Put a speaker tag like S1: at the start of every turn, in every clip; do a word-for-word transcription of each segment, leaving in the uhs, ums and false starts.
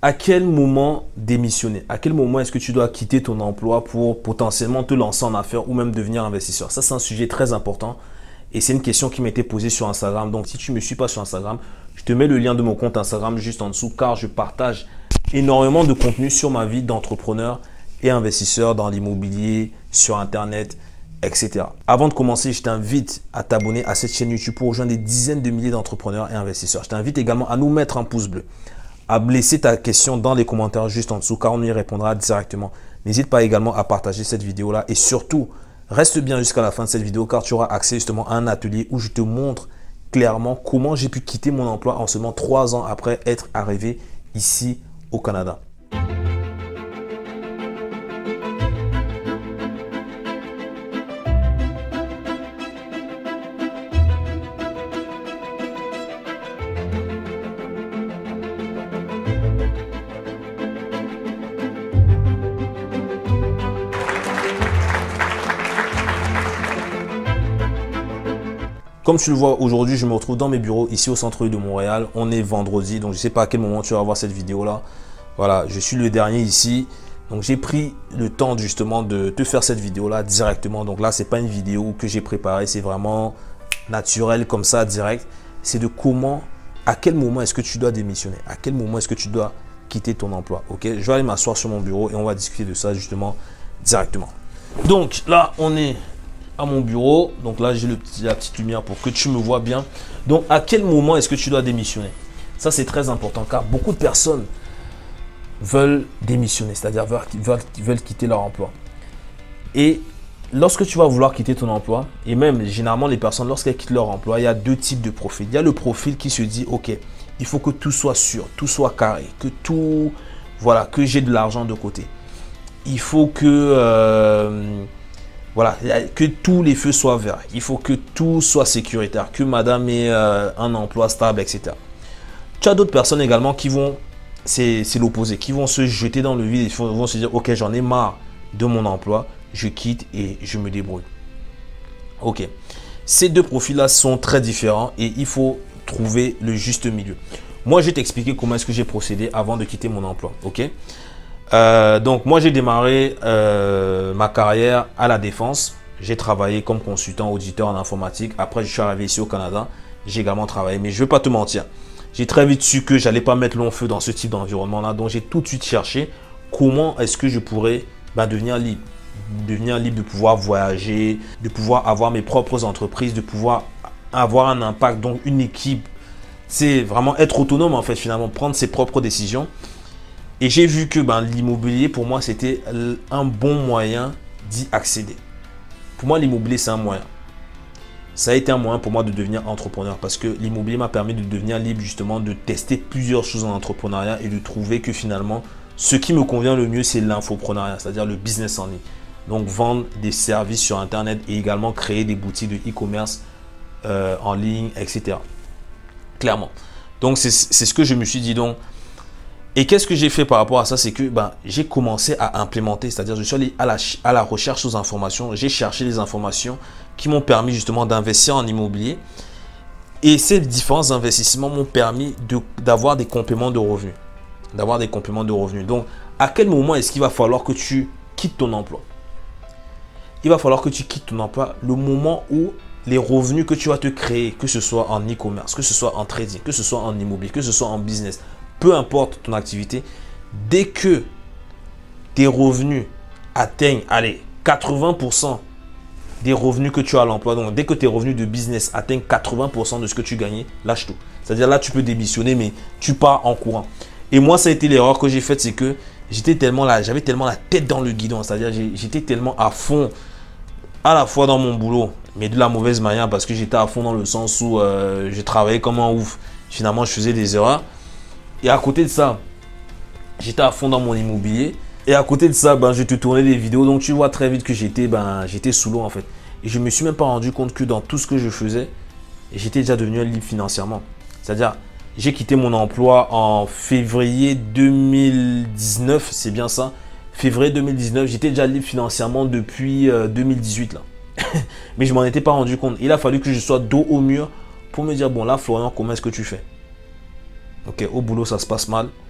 S1: à quel moment démissionner? À quel moment est-ce que tu dois quitter ton emploi pour potentiellement te lancer en affaires ou même devenir investisseur? Ça, c'est un sujet très important et c'est une question qui m'était posée sur Instagram. Donc, si tu ne me suis pas sur Instagram, je te mets le lien de mon compte Instagram juste en dessous car je partage énormément de contenu sur ma vie d'entrepreneur et investisseur dans l'immobilier, sur Internet, et cetera. Avant de commencer, je t'invite à t'abonner à cette chaîne YouTube pour rejoindre des dizaines de milliers d'entrepreneurs et investisseurs. Je t'invite également à nous mettre un pouce bleu, à me laisser ta question dans les commentaires juste en dessous car on y répondra directement. N'hésite pas également à partager cette vidéo-là et surtout, reste bien jusqu'à la fin de cette vidéo car tu auras accès justement à un atelier où je te montre clairement comment j'ai pu quitter mon emploi en seulement trois ans après être arrivé ici au Canada. Comme tu le vois, aujourd'hui, je me retrouve dans mes bureaux ici au centre-ville de Montréal. On est vendredi, donc je ne sais pas à quel moment tu vas voir cette vidéo-là. Voilà, je suis le dernier ici. Donc, j'ai pris le temps justement de te faire cette vidéo-là directement. Donc là, ce n'est pas une vidéo que j'ai préparée, c'est vraiment naturel comme ça, direct. C'est de comment, à quel moment est-ce que tu dois démissionner? À quel moment est-ce que tu dois quitter ton emploi? Ok, je vais aller m'asseoir sur mon bureau et on va discuter de ça justement directement. Donc là, on est à mon bureau, donc là j'ai la petite lumière pour que tu me vois bien. Donc à quel moment est-ce que tu dois démissionner? Ça c'est très important car beaucoup de personnes veulent démissionner, c'est-à-dire veulent, veulent, veulent quitter leur emploi. Et lorsque tu vas vouloir quitter ton emploi, et même généralement les personnes lorsqu'elles quittent leur emploi, il y a deux types de profils. Il y a le profil qui se dit ok, il faut que tout soit sûr, tout soit carré, que tout, voilà, que j'ai de l'argent de côté. Il faut que euh, Voilà, que tous les feux soient verts. Il faut que tout soit sécuritaire, que madame ait euh, un emploi stable, et cetera. Tu as d'autres personnes également qui vont, c'est l'opposé, qui vont se jeter dans le vide et vont se dire, ok, j'en ai marre de mon emploi, je quitte et je me débrouille. Ok, ces deux profils-là sont très différents et il faut trouver le juste milieu. Moi, je vais t'expliquer comment est-ce que j'ai procédé avant de quitter mon emploi, ok? Euh, donc moi j'ai démarré euh, ma carrière à la Défense. J'ai travaillé comme consultant auditeur en informatique. Après je suis arrivé ici au Canada. J'ai également travaillé, mais je ne vais pas te mentir. J'ai très vite su que j'allais pas mettre long feu dans ce type d'environnement là. Donc j'ai tout de suite cherché comment est-ce que je pourrais bah, devenir libre. Devenir libre de pouvoir voyager, de pouvoir avoir mes propres entreprises, de pouvoir avoir un impact, donc une équipe. C'est vraiment être autonome en fait finalement, prendre ses propres décisions. Et j'ai vu que ben, l'immobilier, pour moi, c'était un bon moyen d'y accéder. Pour moi, l'immobilier, c'est un moyen. Ça a été un moyen pour moi de devenir entrepreneur parce que l'immobilier m'a permis de devenir libre, justement, de tester plusieurs choses en entrepreneuriat et de trouver que finalement, ce qui me convient le mieux, c'est l'infoprenariat, c'est-à-dire le business en ligne. Donc, vendre des services sur Internet et également créer des boutiques de e-commerce euh, en ligne, et cetera. Clairement. Donc, c'est ce que je me suis dit. Donc, et qu'est-ce que j'ai fait par rapport à ça? C'est que ben, j'ai commencé à implémenter, c'est-à-dire je suis allé à la, à la recherche aux informations. J'ai cherché les informations qui m'ont permis justement d'investir en immobilier. Et ces différents investissements m'ont permis d'avoir de, des compléments de revenus. D'avoir des compléments de revenus. Donc, à quel moment est-ce qu'il va falloir que tu quittes ton emploi? Il va falloir que tu quittes ton emploi le moment où les revenus que tu vas te créer, que ce soit en e-commerce, que ce soit en trading, que ce soit en immobilier, que ce soit en business, peu importe ton activité, dès que tes revenus atteignent, allez, quatre-vingts pour cent des revenus que tu as à l'emploi, donc dès que tes revenus de business atteignent quatre-vingts pour cent de ce que tu gagnais, lâche tout. C'est-à-dire là, tu peux démissionner, mais tu pars en courant. Et moi, ça a été l'erreur que j'ai faite, c'est que j'étais tellement là, j'avais tellement la tête dans le guidon, c'est-à-dire j'étais tellement à fond, à la fois dans mon boulot, mais de la mauvaise manière parce que j'étais à fond dans le sens où euh, je travaillais comme un ouf. Finalement, je faisais des erreurs. Et à côté de ça, j'étais à fond dans mon immobilier. Et à côté de ça, ben, je te tournais des vidéos. Donc, tu vois très vite que j'étais ben, j'étais sous l'eau en fait. Et je ne me suis même pas rendu compte que dans tout ce que je faisais, j'étais déjà devenu libre financièrement. C'est-à-dire, j'ai quitté mon emploi en février deux mille dix-neuf. C'est bien ça. Février deux mille dix-neuf, j'étais déjà libre financièrement depuis euh, deux mille dix-huit là. Mais je ne m'en étais pas rendu compte. Il a fallu que je sois dos au mur pour me dire, bon là Florian, comment est-ce que tu fais? Ok, au boulot ça se passe mal.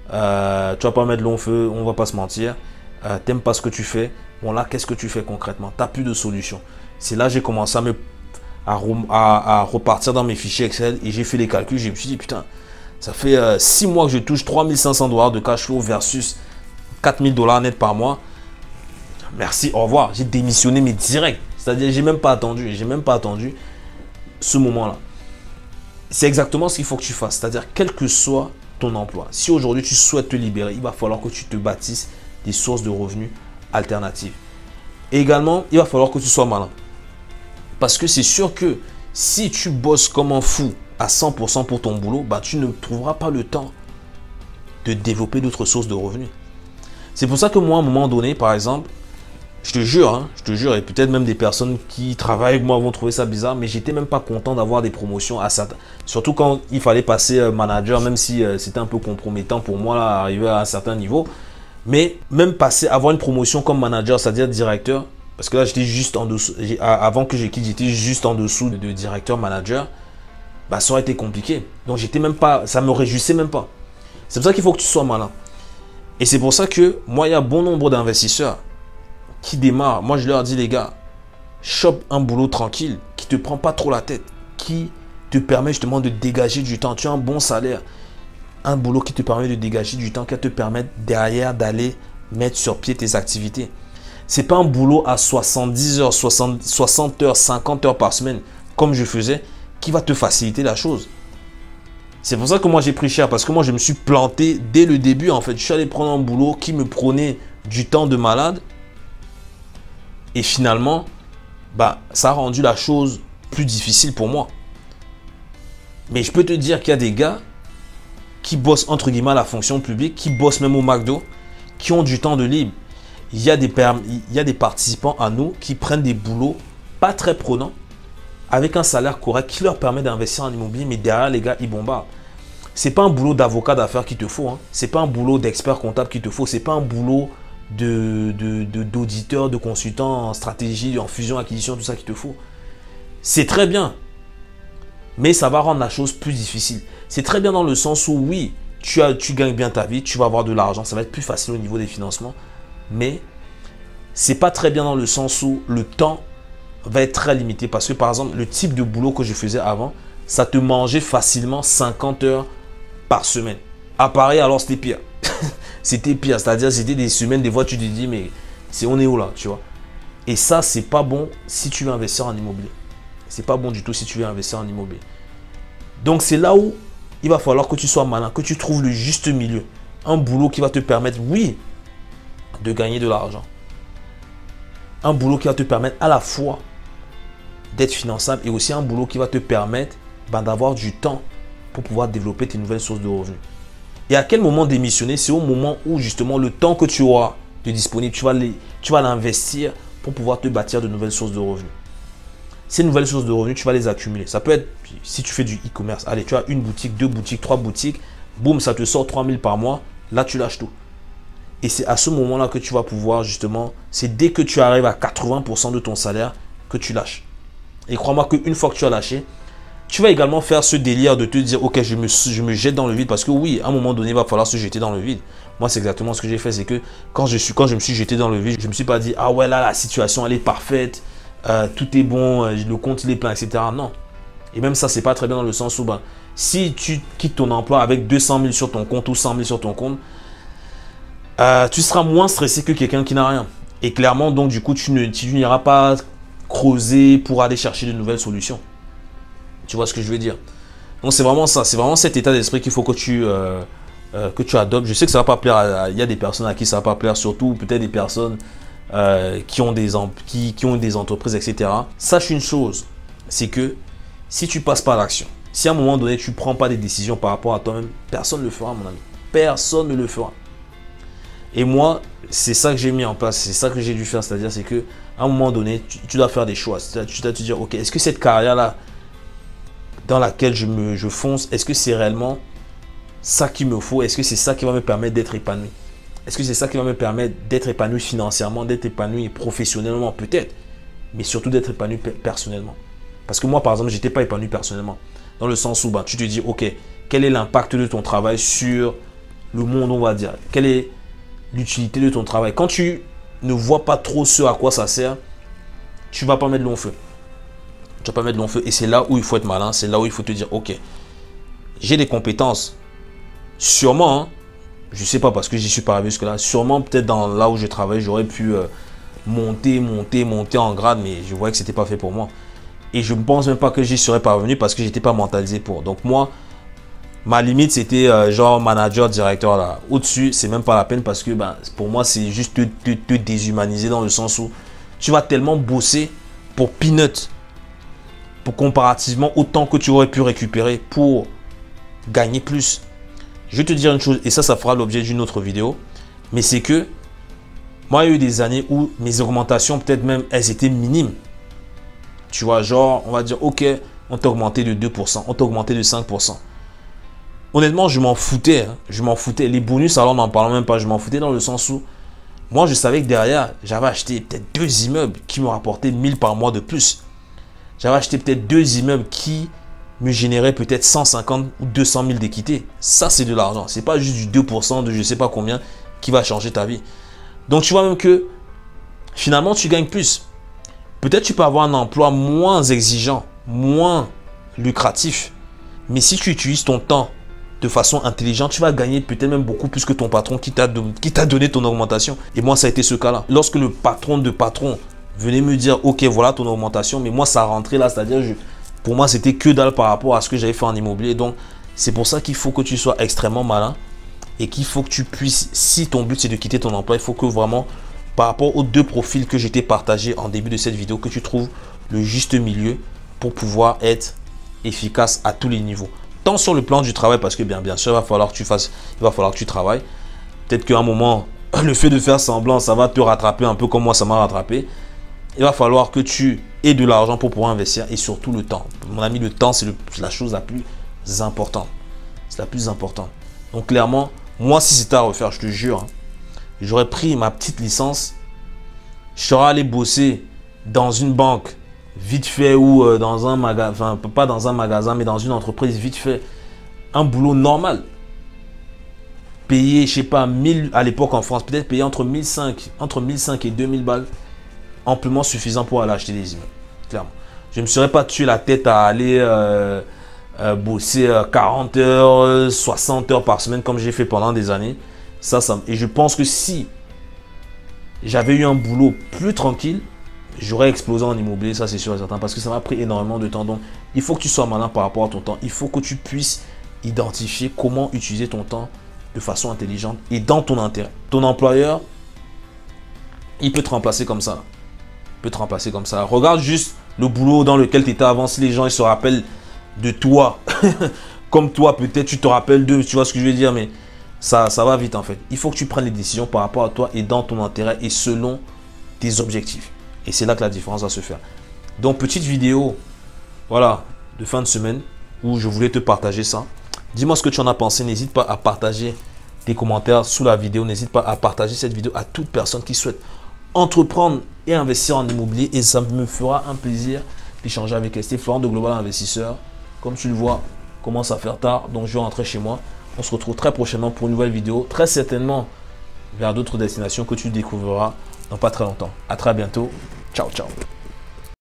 S1: Euh, tu vas pas mettre long feu, on va pas se mentir. Euh, T'aimes pas ce que tu fais. Bon là, qu'est-ce que tu fais concrètement? Tu n'as plus de solution. C'est là que j'ai commencé à, me, à, à, à repartir dans mes fichiers Excel et j'ai fait les calculs. Je me suis dit, putain, ça fait euh, six mois que je touche trois mille cinq cents dollars de cash flow versus quatre mille dollars net par mois. Merci, au revoir. J'ai démissionné, mais direct. C'est-à-dire, j'ai même pas attendu. J'ai même pas attendu ce moment-là. C'est exactement ce qu'il faut que tu fasses. C'est-à-dire, quel que soit ton emploi, si aujourd'hui tu souhaites te libérer, il va falloir que tu te bâtisses des sources de revenus alternatives. Et également, il va falloir que tu sois malin. Parce que c'est sûr que si tu bosses comme un fou à cent pour cent pour ton boulot, bah, tu ne trouveras pas le temps de développer d'autres sources de revenus. C'est pour ça que moi, à un moment donné, par exemple, je te jure, hein, je te jure, et peut-être même des personnes qui travaillent avec moi vont trouver ça bizarre, mais j'étais même pas content d'avoir des promotions à certains. Surtout quand il fallait passer euh, manager, même si euh, c'était un peu compromettant pour moi, là, arriver à un certain niveau. Mais même passer, avoir une promotion comme manager, c'est-à-dire directeur, parce que là, j'étais juste en dessous, avant que je quitte, j'étais juste en dessous de, de directeur manager, bah, ça aurait été compliqué. Donc, j'étais même pas, ça me réjouissait même pas. C'est pour ça qu'il faut que tu sois malin. Et c'est pour ça que moi, il y a bon nombre d'investisseurs qui démarrent. Moi, je leur dis, les gars, chope un boulot tranquille, qui ne te prend pas trop la tête, qui te permet justement de dégager du temps. Tu as un bon salaire, un boulot qui te permet de dégager du temps, qui va te permettre derrière d'aller mettre sur pied tes activités. Ce n'est pas un boulot à soixante-dix heures, soixante, soixante heures, cinquante heures par semaine, comme je faisais, qui va te faciliter la chose. C'est pour ça que moi, j'ai pris cher, parce que moi, je me suis planté dès le début. En fait, je suis allé prendre un boulot qui me prenait du temps de malade. Et finalement, bah, ça a rendu la chose plus difficile pour moi. Mais je peux te dire qu'il y a des gars qui bossent entre guillemets à la fonction publique, qui bossent même au McDo, qui ont du temps de libre. Il y a des, il y a des participants à nous qui prennent des boulots pas très prenants, avec un salaire correct qui leur permet d'investir en immobilier, mais derrière, les gars, ils bombardent. Ce n'est pas un boulot d'avocat d'affaires qu'il te faut. Hein. Ce n'est pas un boulot d'expert comptable qu'il te faut. Ce n'est pas un boulot de, de, de, d'auditeur, de consultant en stratégie, en fusion, acquisition, tout ça qu'il te faut. C'est très bien, mais ça va rendre la chose plus difficile. C'est très bien dans le sens où, oui, tu, as, tu gagnes bien ta vie, tu vas avoir de l'argent, ça va être plus facile au niveau des financements, mais c'est pas très bien dans le sens où le temps va être très limité. Parce que, par exemple, le type de boulot que je faisais avant, ça te mangeait facilement cinquante heures par semaine. À Paris, alors c'était pire. C'était pire, c'est-à-dire c'était des semaines, des fois tu te dis, mais c'est on est où là, tu vois. Et ça, c'est pas bon si tu veux investir en immobilier. C'est pas bon du tout si tu veux investir en immobilier. Donc c'est là où il va falloir que tu sois malin, que tu trouves le juste milieu. Un boulot qui va te permettre, oui, de gagner de l'argent. Un boulot qui va te permettre à la fois d'être finançable et aussi un boulot qui va te permettre ben, d'avoir du temps pour pouvoir développer tes nouvelles sources de revenus. Et à quel moment démissionner? C'est au moment où justement le temps que tu auras de disponible, tu vas les, tu vas l'investir pour pouvoir te bâtir de nouvelles sources de revenus. Ces nouvelles sources de revenus, tu vas les accumuler. Ça peut être, si tu fais du e-commerce, allez, tu as une boutique, deux boutiques, trois boutiques, boum, ça te sort trois mille par mois, là tu lâches tout. Et c'est à ce moment-là que tu vas pouvoir justement, c'est dès que tu arrives à quatre-vingts pour cent de ton salaire que tu lâches. Et crois-moi qu'une fois que tu as lâché, tu vas également faire ce délire de te dire, ok, je me, je me jette dans le vide. Parce que oui, à un moment donné, il va falloir se jeter dans le vide. Moi, c'est exactement ce que j'ai fait. C'est que quand je, suis, quand je me suis jeté dans le vide, je ne me suis pas dit, ah ouais, là, la situation, elle est parfaite. Euh, tout est bon, euh, le compte, il est plein, et cetera. Non. Et même ça, c'est pas très bien dans le sens où, ben, si tu quittes ton emploi avec deux cent mille sur ton compte ou cent mille sur ton compte, euh, tu seras moins stressé que quelqu'un qui n'a rien. Et clairement, donc, du coup, tu n'iras pas creuser pour aller chercher de nouvelles solutions. Tu vois ce que je veux dire? Donc, c'est vraiment ça. C'est vraiment cet état d'esprit qu'il faut que tu, euh, euh, que tu adoptes. Je sais que ça ne va pas plaire. À, il y a des personnes à qui ça ne va pas plaire, surtout peut-être des personnes euh, qui, ont des, qui, qui ont des entreprises, et cetera. Sache une chose, c'est que si tu ne passes pas à l'action, si à un moment donné, tu ne prends pas des décisions par rapport à toi-même, personne ne le fera, mon ami. Personne ne le fera. Et moi, c'est ça que j'ai mis en place. C'est ça que j'ai dû faire. C'est-à-dire, c'est qu'à un moment donné, tu, tu dois faire des choix. Tu dois te dire, ok, est-ce que cette carrière-là, dans laquelle je, me, je fonce, est-ce que c'est réellement ça qu'il me faut? Est-ce que c'est ça qui va me permettre d'être épanoui? Est-ce que c'est ça qui va me permettre d'être épanoui financièrement, d'être épanoui professionnellement peut-être, mais surtout d'être épanoui personnellement? Parce que moi, par exemple, je n'étais pas épanoui personnellement. Dans le sens où bah, tu te dis, ok, quel est l'impact de ton travail sur le monde, on va dire? Quelle est l'utilité de ton travail? Quand tu ne vois pas trop ce à quoi ça sert, tu ne vas pas mettre long feu. Tu ne vas pas mettre long feu. Et c'est là où il faut être malin. C'est là où il faut te dire, ok, j'ai des compétences. Sûrement, hein, je ne sais pas parce que j'y suis pas arrivé jusque-là. Sûrement, peut-être dans là où je travaille, j'aurais pu euh, monter, monter, monter en grade. Mais je voyais que ce n'était pas fait pour moi. Et je ne pense même pas que j'y serais parvenu parce que je n'étais pas mentalisé pour. Donc moi, ma limite, c'était euh, genre manager, directeur là. Au-dessus, c'est même pas la peine parce que ben, pour moi, c'est juste te, te, te déshumaniser dans le sens où tu vas tellement bosser pour peanut, pour comparativement autant que tu aurais pu récupérer pour gagner plus. Je vais te dire une chose, et ça, ça fera l'objet d'une autre vidéo, mais c'est que moi, il y a eu des années où mes augmentations, peut-être même, elles étaient minimes. Tu vois, genre, on va dire, ok, on t'a augmenté de deux pour cent, on t'a augmenté de cinq pour cent. Honnêtement, je m'en foutais. Hein. Je m'en foutais. Les bonus, alors, n'en parlons même pas. Je m'en foutais dans le sens où moi, je savais que derrière, j'avais acheté peut-être deux immeubles qui me rapportaient mille par mois de plus. J'avais acheté peut-être deux immeubles qui me généraient peut-être cent cinquante ou deux cent mille d'équité. Ça, c'est de l'argent. Ce n'est pas juste du deux pour cent de je ne sais pas combien qui va changer ta vie. Donc, tu vois même que finalement, tu gagnes plus. Peut-être tu peux avoir un emploi moins exigeant, moins lucratif. Mais si tu utilises ton temps de façon intelligente, tu vas gagner peut-être même beaucoup plus que ton patron qui t'a donné ton augmentation. Et moi, ça a été ce cas-là. Lorsque le patron de patron venait me dire, ok, voilà ton augmentation, mais moi, ça rentrait là, c'est-à-dire, je, pour moi, c'était que dalle par rapport à ce que j'avais fait en immobilier. Donc, c'est pour ça qu'il faut que tu sois extrêmement malin et qu'il faut que tu puisses, si ton but, c'est de quitter ton emploi, il faut que vraiment, par rapport aux deux profils que j'étais partagé en début de cette vidéo, que tu trouves le juste milieu pour pouvoir être efficace à tous les niveaux. Tant sur le plan du travail, parce que bien, bien sûr, il va falloir que tu fasses, il va falloir que tu travailles. Peut-être qu'à un moment, le fait de faire semblant, ça va te rattraper un peu comme moi, ça m'a rattrapé. Il va falloir que tu aies de l'argent pour pouvoir investir et surtout le temps. Mon ami, le temps, c'est la chose la plus importante. C'est la plus importante. Donc clairement, moi, si c'était à refaire, je te jure, hein, j'aurais pris ma petite licence, je serais allé bosser dans une banque vite fait ou euh, dans un magasin, enfin pas dans un magasin, mais dans une entreprise vite fait, un boulot normal. Payer, je sais pas, mille à l'époque en France, peut-être payer entre mille cinq, entre mille cinq et deux mille balles, amplement suffisant pour aller acheter des immeubles, clairement. Je ne me serais pas tué la tête à aller euh, euh, bosser euh, quarante heures, soixante heures par semaine comme j'ai fait pendant des années. Ça, ça, et je pense que si j'avais eu un boulot plus tranquille, j'aurais explosé en immobilier, ça c'est sûr et certain, parce que ça m'a pris énormément de temps. Donc, il faut que tu sois malin par rapport à ton temps. Il faut que tu puisses identifier comment utiliser ton temps de façon intelligente et dans ton intérêt. Ton employeur, il peut te remplacer comme ça. Il peut te remplacer comme ça. Regarde juste le boulot dans lequel tu étais avant. Si les gens ils se rappellent de toi, comme toi, peut-être tu te rappelles d'eux, tu vois ce que je veux dire, mais ça, ça va vite en fait. Il faut que tu prennes les décisions par rapport à toi et dans ton intérêt et selon tes objectifs. Et c'est là que la différence va se faire. Donc, petite vidéo, voilà, de fin de semaine où je voulais te partager ça. Dis-moi ce que tu en as pensé. N'hésite pas à partager tes commentaires sous la vidéo. N'hésite pas à partager cette vidéo à toute personne qui souhaite entreprendre et investir en immobilier. Et ça me fera un plaisir d'échanger avec elle. C'est Florent de Global Investisseur. Comme tu le vois, commence à faire tard. Donc, je vais rentrer chez moi. On se retrouve très prochainement pour une nouvelle vidéo. Très certainement vers d'autres destinations que tu découvriras dans pas très longtemps. À très bientôt. Ciao, ciao.